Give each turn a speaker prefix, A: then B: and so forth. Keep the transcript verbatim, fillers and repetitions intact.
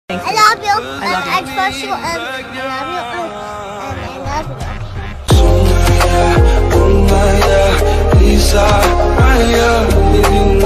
A: Thank
B: I
A: you.
B: love you.
A: I love
B: um,
A: you.
B: And first you, um, I love you. Um, and I love you.
C: Oh my, yeah, oh my, yeah, Lisa, I am living